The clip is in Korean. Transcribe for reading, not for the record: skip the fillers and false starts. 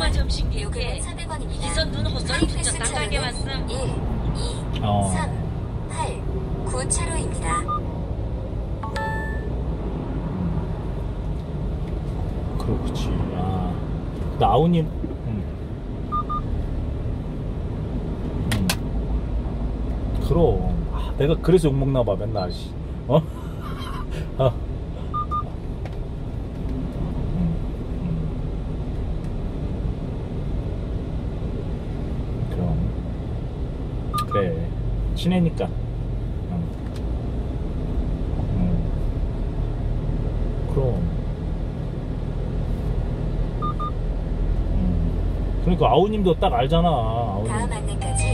엄마 점심 요금은 기억해. 400원입니다. 기선 눈 호선 부쩍 깜빡이 왔음. 1, 2, 3, 8, 9차로입니다. 그렇지. 아, 나우님, 그럼. 아, 내가 그래서 욕먹나 봐, 맨날. 어? 그럼. 그래. 친해니까. 그럼. 그러니까 아우님도 딱 알잖아. 아우님. 다음 안내까지